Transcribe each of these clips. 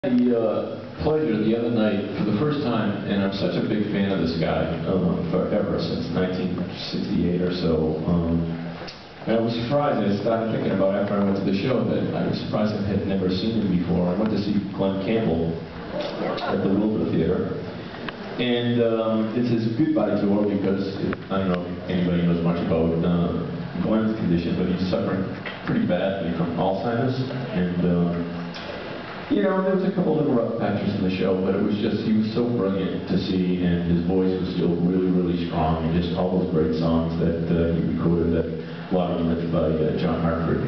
The pleasure the other night, for the first time, and I'm such a big fan of this guy, forever, since 1968 or so. And I was surprised, I started thinking about after I went to the show that I was surprised I had never seen him before. I went to see Glen Campbell at the Wilbur Theater. And it's his goodbye tour because, I don't know if anybody knows much about Glen's condition, but he's suffering pretty badly from Alzheimer's. And you know, there was a couple little rough patches in the show, but it was just, he was so brilliant to see, and his voice was still really, really strong, and just all those great songs that he recorded, that a lot of them written by John Hartford,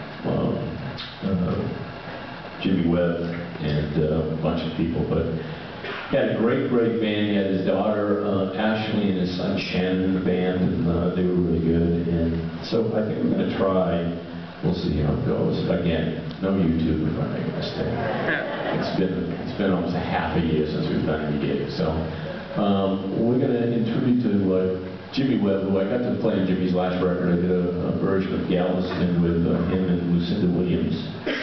Jimmy Webb, and a bunch of people. But he had a great, great band. He had his daughter Ashley and his son Shannon in the band, and they were really good. And so I think we're going to try. We'll see how it goes. Again, no YouTube if I make a mistake. It's been almost a half a year since we've done any gigs. So we're going to introduce to Jimmy Webb, who I got to play on Jimmy's last record. I did a version of Galveston with him and Lucinda Williams.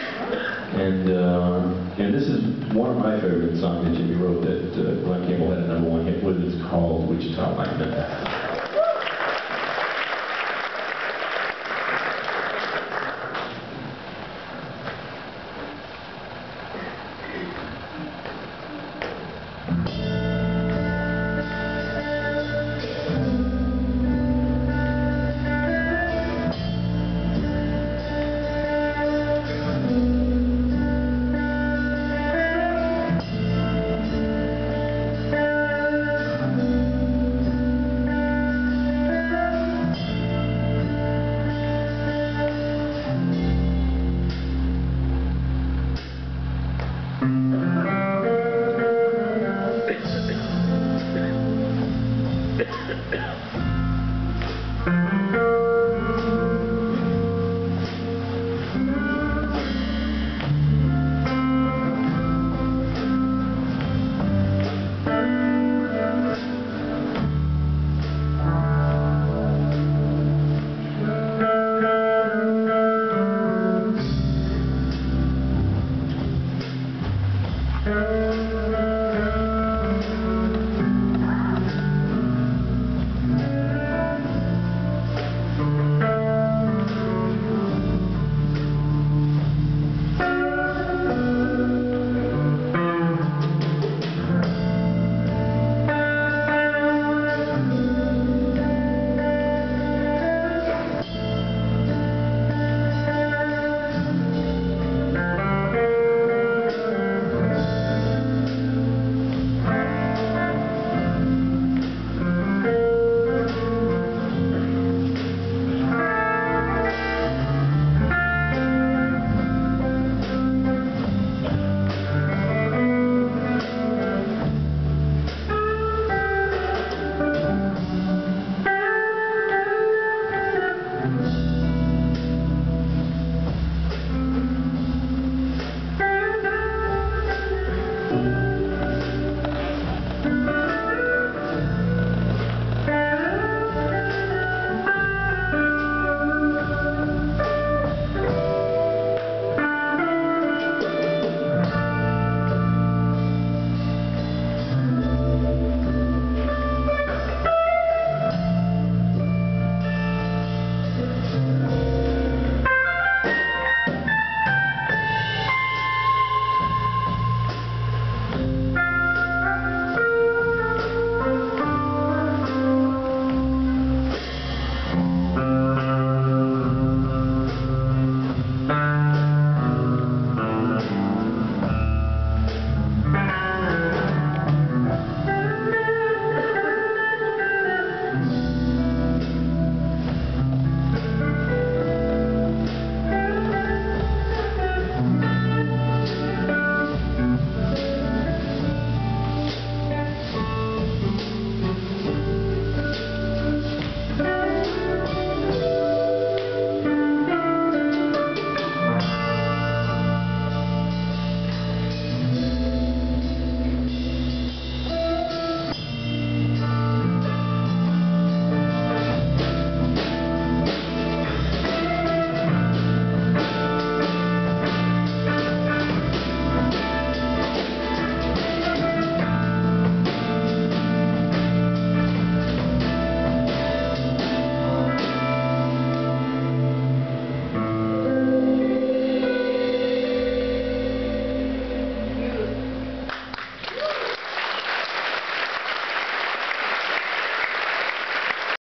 And this is one of my favorite songs that Jimmy wrote that Glen Campbell had a #1 hit with. It's called Wichita Lineman.